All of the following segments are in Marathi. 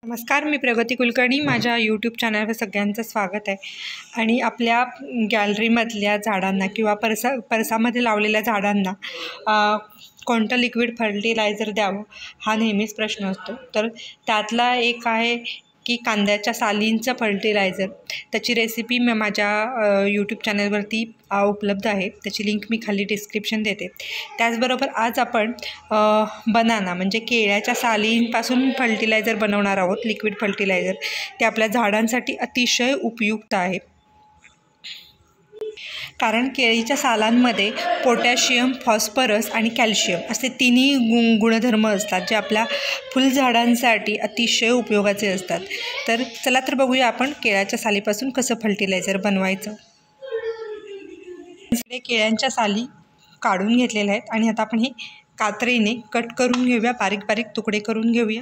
नमस्कार, मी प्रगती कुलकर्णी. माझ्या यूट्यूब चॅनलवर सगळ्यांचं स्वागत आहे. आणि आपल्या गॅलरीमधल्या झाडांना किंवा परसामध्ये लावलेल्या झाडांना कोणतं लिक्विड फर्टिलायझर द्यावं हा नेहमीच प्रश्न असतो. तर त्यातला एक आहे की कांद्याच्या सालींचं फर्टिलायझर. त्याची रेसिपी मी माझ्या यूट्यूब चॅनलवरती उपलब्ध आहे. त्याची लिंक मी खाली डिस्क्रिप्शन देते. त्याचबरोबर आज आपण बनाना म्हणजे केळ्याच्या सालींपासून फर्टिलायझर बनवणार आहोत. लिक्विड फर्टिलायझर ते आपल्या झाडांसाठी अतिशय उपयुक्त आहे. कारण केळीच्या सालांमध्ये पोटॅशियम, फॉस्फरस आणि कॅल्शियम असे तिन्ही गुणधर्म असतात, जे आपल्या फुलझाडांसाठी अतिशय उपयोगाचे असतात. तर चला तर बघूया आपण केळ्याच्या सालीपासून कसं फर्टिलायझर बनवायचं. इकडे केळ्यांच्या साली काढून घेतलेल्या आहेत आणि आता आपण हे कात्रीने कट करून घेऊया, बारीक बारीक तुकडे करून घेऊया.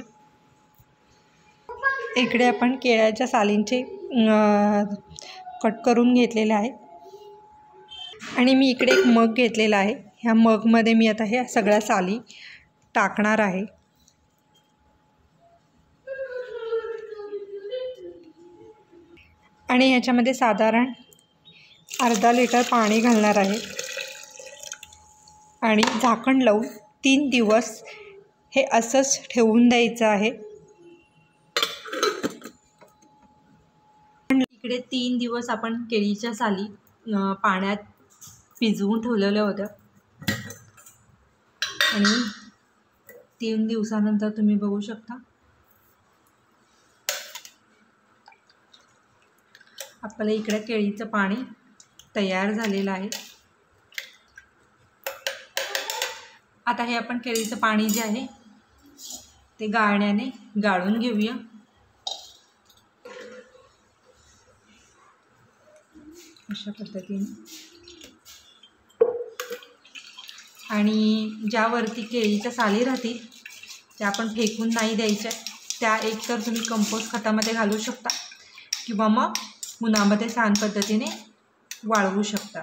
इकडे आपण केळ्याच्या सालींचे कट करून घेतलेले आहे आणि मी इकडे एक मग घेतलेला आहे. ह्या मगमध्ये मी आता हे सगळ्या साली टाकणार आहे. आणि ह्याच्यामध्ये साधारण अर्धा लिटर पाणी घालणार आहे आणि झाकण लावून 3 दिवस हे असंच ठेवून द्यायचं आहे. इकडे 3 दिवस आपण केळीच्या साली पाण्यात भिजवून ठेवलेल्या होत्या आणि 3 दिवसानंतर तुम्ही बघू शकता आपल्याला इकडे केळीचं पाणी तयार झालेलं आहे. आता हे आपण केळीचं पाणी जे आहे ते गाळण्याने गाळून घेऊया. अशा पद्धतीने. आणि ज्यावरती केळीच्या साली राहतील त्या आपण फेकून नाही द्यायच्या. त्या एकतर तुम्ही कंपोस्ट खतामध्ये घालू शकता किंवा मग उन्हामध्ये छान पद्धतीने वाळवू शकता.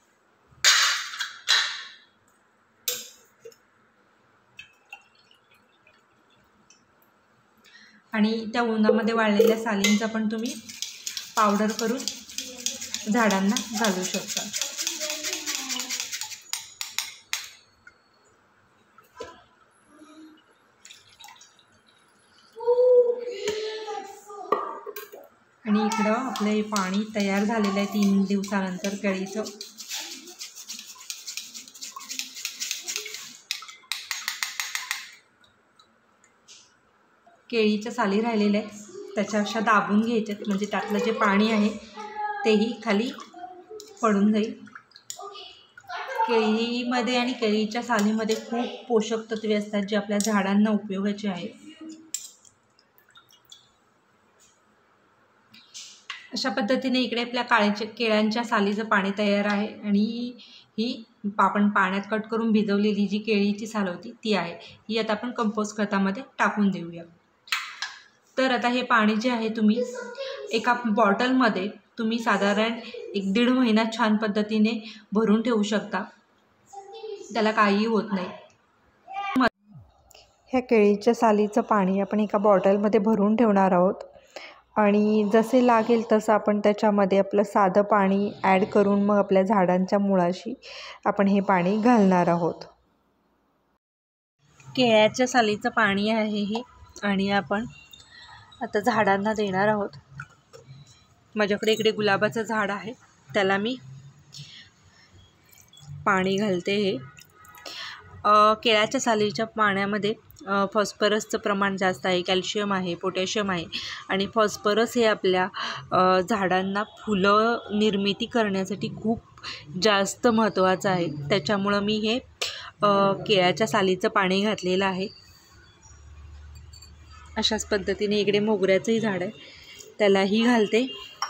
आणि त्या उन्हामध्ये वाळलेल्या सालींचा पण तुम्ही पावडर करून झाडांना घालू शकता. आणि इकडं आपलं हे पाणी तयार झालेलं आहे 3 दिवसानंतर केळीचं. केळीच्या साली राहिलेल्या आहेत त्याच्या अशा दाबून घ्यायच्यात, म्हणजे त्यातलं जे पाणी आहे तेही खाली पडून जाईल. केळीमध्ये आणि केळीच्या सालीमध्ये खूप पोषक तत्वे असतात जे आपल्या झाडांना उपयोगाचे आहे. अशा पद्धतीने इकडे आपल्या केळ्यांच्या सालीचं पाणी तयार आहे आणि ही आपण पाण्यात कट करून भिजवलेली जी केळीची साल होती ती आहे. ही आता आपण कंपोस्ट खतामध्ये टाकून देऊया. तर आता हे पाणी जे आहे तुम्ही एका बॉटलमध्ये तुम्ही साधारण 1-1.5 महिना छान पद्धतीने भरून ठेवू शकता. त्याला काहीही होत नाही. ह्या केळीच्या सालीचं पाणी आपण एका बॉटलमध्ये भरून ठेवणार आहोत आणि जसे लागेल तसं आपण त्याच्यामध्ये आपलं साधं पाणी ॲड करून मग आपल्या झाडांच्या मुळाशी आपण हे पाणी घालणार आहोत. केळ्याच्या सालीचं पाणी आहे हे आणि आपण आता झाडांना देणार आहोत. माझ्याकडे इकडे गुलाबाचं झाड आहे, त्याला मी पाणी घालते. हे केळ्याच्या सालीच्या पाण्यामध्ये फॉस्फरसचं प्रमाण जास्त आहे, कॅल्शियम आहे, पोटॅशियम आहे. आणि फॉस्फरस हे आपल्या झाडांना फुलं निर्मिती करण्यासाठी खूप जास्त महत्त्वाचं आहे. त्याच्यामुळं मी हे केळ्याच्या सालीचं पाणी घातलेलं आहे. अशाच पद्धतीने इकडे मोगऱ्याचंही झाड आहे, त्यालाही घालते.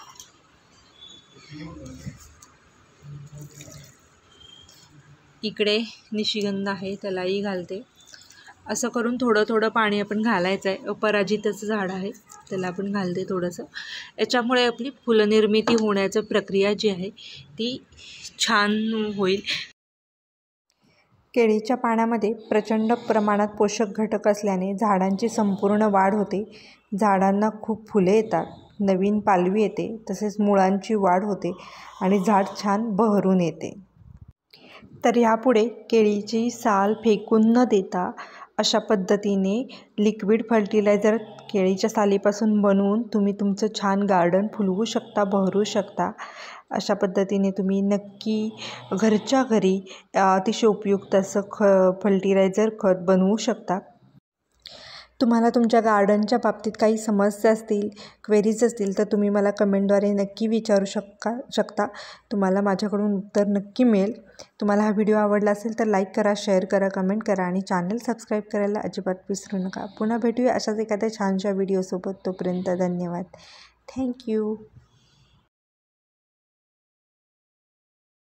इकडे निशिगंध आहे, त्यालाही घालते. असं करून थोडं थोडं पाणी आपण घालायचं आहे. अपराजिताचं झाड आहे, त्याला आपण घालते थोडंसं. याच्यामुळे आपली फुलनिर्मिती होण्याची प्रक्रिया जी आहे ती छान होईल. केळीच्या पाण्यामध्ये प्रचंड प्रमाणात पोषक घटक असल्याने झाडांची संपूर्ण वाढ होते, झाडांना खूप फुले येतात, नवीन पालवी येते, तसेच मुळांची वाढ होते आणि झाड छान बहरून येते. तर ह्यापुढे केळीची साल फेकून न देता अशा पद्धतीने लिक्विड फर्टिलायझर केळीच्या सालीपासून बनवून तुम्ही तुमचं छान गार्डन फुलवू शकता, बहरू शकता. अशा पद्धतीने तुम्ही नक्की घरच्या घरी अतिशय उपयुक्त असं फर्टिलायझर खत बनवू शकता. तुम्हाला तुमच्या गार्डनच्या बाबतीत काही समस्या असतील, क्वेरीज असतील तर तुम्ही मला कमेंटद्वारे नक्की विचारू शकता. तुम्हाला माझ्याकडून उत्तर नक्की मिळेल. तुम्हाला हा व्हिडिओ आवडला असेल तर लाईक करा, शेअर करा, कमेंट करा आणि चॅनल सबस्क्राईब करायला अजिबात विसरू नका. पुन्हा भेटूया अशाच एखाद्या छानशा व्हिडिओसोबत. तोपर्यंत धन्यवाद. थँक्यू.